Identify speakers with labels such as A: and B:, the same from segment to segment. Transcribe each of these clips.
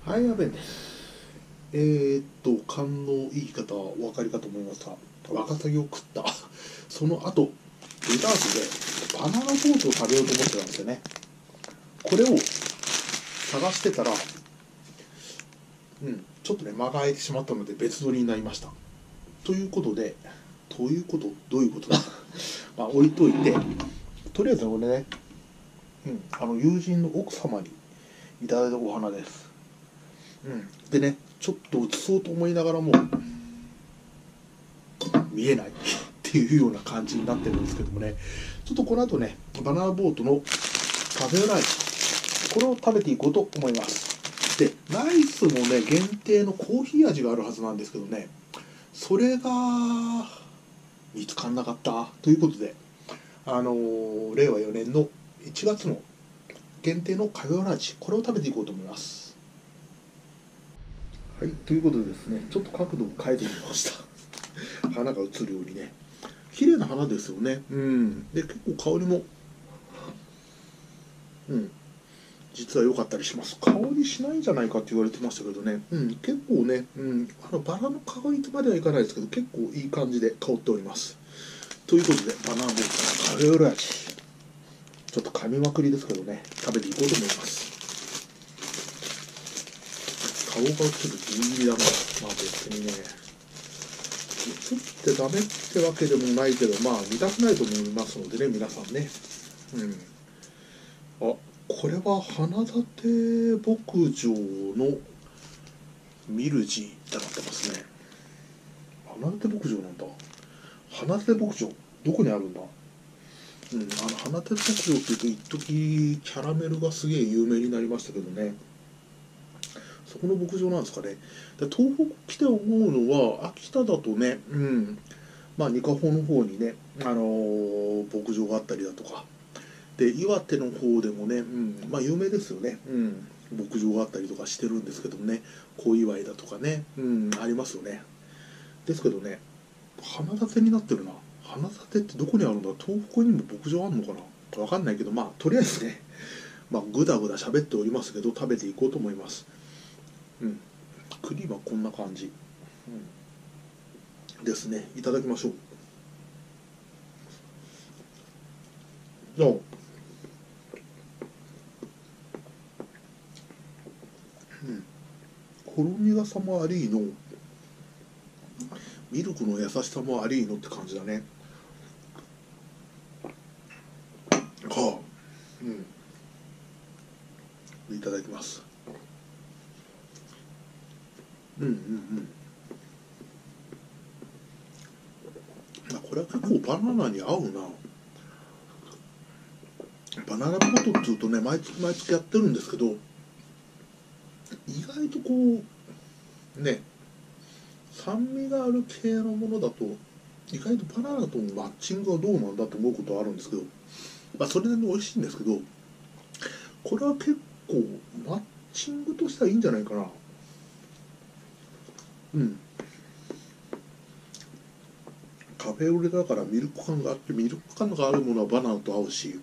A: はい、アベンです。勘のいい方はお分かりかと思いますが、ワカサギを食ったその後、レタスでバナナボートを食べようと思ってたんですよね。これを探してたら、ちょっとね、間が空いてしまったので別撮りになりました。ということで、どういうことだまあ置いといて、とりあえずこれね、友人の奥様にいただいたお花です。でね、ちょっと写そうと思いながらも見えないっていうような感じになってるんですけどもね、ちょっとこの後ね、バナナボートのカフェライス、これを食べていこうと思います。で、ライスもね、限定のコーヒー味があるはずなんですけどね、それが見つかんなかったということで、令和4年の1月の限定のカフェライス、これを食べていこうと思います。はい、ということでですね、ちょっと角度を変えてみました花が映るようにね、綺麗な花ですよね。で、結構香りも実は良かったりします。香りしないんじゃないかって言われてましたけどね、結構ね、バラの香りとまではいかないですけど、結構いい感じで香っております。ということで、バナナボートのカフェオレ味、ちょっと噛みまくりですけどね、食べていこうと思います。顔が映るギリギリだな。まあ別にね、映ってダメってわけでもないけど、まあ見たくないと思いますのでね、皆さんね。あ、これは花立牧場のミルジってなってますね。花立牧場なんだ。花立牧場、どこにあるんだ。花立牧場って言うと一時キャラメルがすげえ有名になりましたけどね、そこの牧場なんですかね。で、東北来て思うのは、秋田だとね、二カ穂の方にね、牧場があったりだとか、で、岩手の方でもね、有名ですよね。牧場があったりとかしてるんですけどもね、小祝いだとかね、ありますよね。ですけどね、花立になってるな。花立ってどこにあるんだ。東北にも牧場あるのかな、わかんないけど、とりあえずね、ぐだぐだ喋っておりますけど、食べていこうと思います。栗はこんな感じ、ですね。いただきましょう。じゃあ、ほろ苦さもありの、ミルクの優しさもありのって感じだね。いただきます。これは結構バナナに合うな。バナナボートっていうとね、毎月毎月やってるんですけど、意外とこうね、酸味がある系のものだと意外とバナナとのマッチングはどうなんだと思うことはあるんですけど、それなりに美味しいんですけど、これは結構マッチングとしてはいいんじゃないかな。カフェオレだからミルク感があって、ミルク感があるものはバナナと合うし、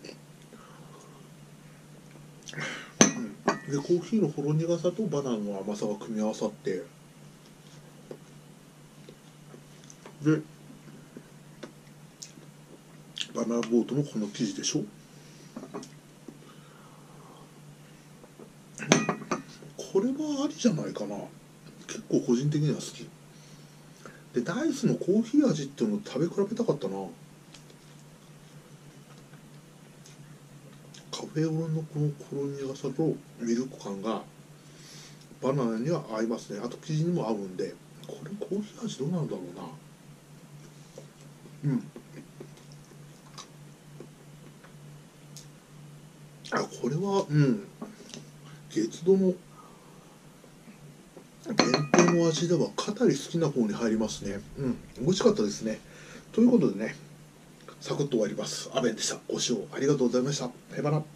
A: でコーヒーのほろ苦さとバナナの甘さが組み合わさって、でバナナボートのこの生地でしょ、これはありじゃないかな。結構個人的には好きで、ダイスのコーヒー味っていうのを食べ比べたかったな。カフェオレのこのほろ苦さとミルク感がバナナには合いますね。あと生地にも合うんで、これコーヒー味どうなんだろうな。これは月度の限定の味ではかなり好きな方に入りますね。美味しかったですね。ということでね、サクッと終わります。アベンでした。ご視聴ありがとうございました。さよなら。